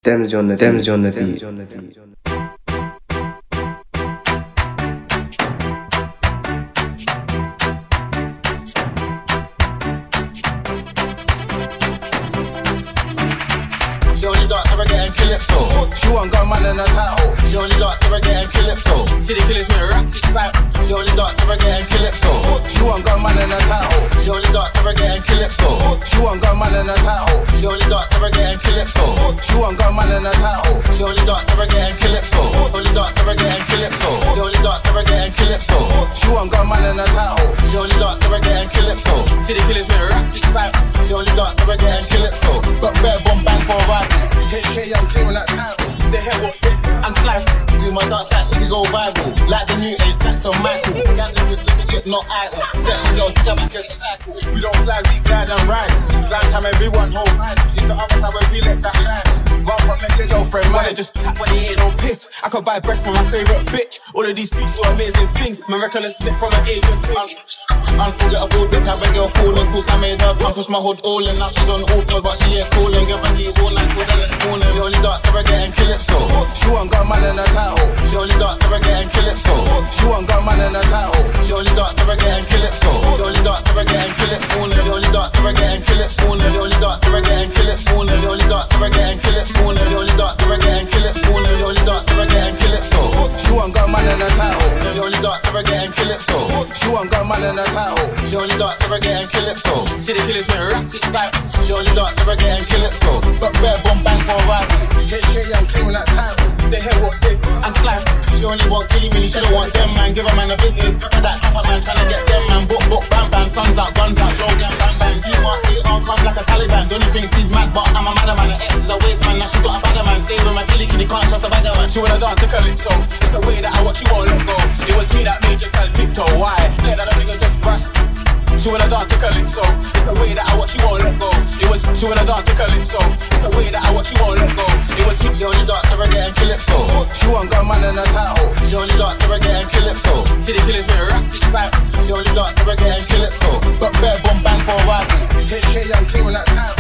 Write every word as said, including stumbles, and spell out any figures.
Demzzy on the Demzzy on the beat. She only dance to reggae and calypso. She want gun man in a title. She only dance to reggae and calypso. See the killers me rap this back. She only dance to reggae and calypso. She want gun man in a title. She only dance to reggae and calypso. She want gun man in a title. She only dance to reggae and calypso. She want gun man in a title. She only dance to reggae and calypso. Only dance to reggae and calypso. She only dance to reggae and calypso. She want gun man in a title. She only dance to reggae and calypso. See the killers me rap this back. She only dance to reggae and calypso. Got bare bomb bang for a rifle. K K, I'm clearing that title. The head what fit and slide. Do my dance that she can go viral. Like the new eight tracks on Michael. Can't just with the chip, not idle. Session girl to come back as a cycle. We don't slide, we glide and ride. Slam time, everyone hold hand. It's the other side where we let that shine. Run from make your girlfriend mine. Just tap when they ain't on piss. I could buy breast for my favourite bitch. All of these feats do amazing things. Miraculous slip from an Asian thing. Unforgettable dick, have a girl falling. Cause I made her come push my hood all in. Now she's on all fours, but she ain't calling. Give her the all night, good and it's morning. She only dance to reggae and calypso. She want gun man in a title. She only dance to reggae and calypso. She want gun man in a title. She only dance to reggae and calypso. She only dance to reggae and calypso. She only dance to reggae and calypso. She only dance to reggae and calypso. She only dance to reggae and calypso. She only dance to reggae and calypso. She only dance to reggae and calypso. She want gun man in a title. She only dance to reggae and calypso. She want gun man in a title. She only dance to reggae and calypso. See the killers me rap this back. She only dance to reggae and calypso. Got bare bomb bang for a rifle. K K, I'm clearing that title. The head what sick and slide. She only want killing me, she don't want them man. Give a man a business. That upper man tryna get them man. Book, book, bam, bam. Sons out, guns out, low gang, bam, bam. You can't see it all come like a Taliban. The only thing she's mad, but I'm a madder man. Her ex is a waste man. Now she got a badder man. Stay with my killie, kitty can't trust a bagger man. She wanna dance to calypso. It's the way that I watch you won't let go. It was me that made you tell tiptoe. Why? Let that nigga just brush. She wanna dance to calypso. It's the way that I watch you won't let go. It was she wanna dance to calypso. It's the way that I watch you won't let go. It was she only dance to reggae and calypso. She want gun man in a title. She only dance to reggae and calypso. See the killers me rap this back. She only dance to reggae and calypso. Got bare bomb bang for a rifle. K K, I'm clearing that time.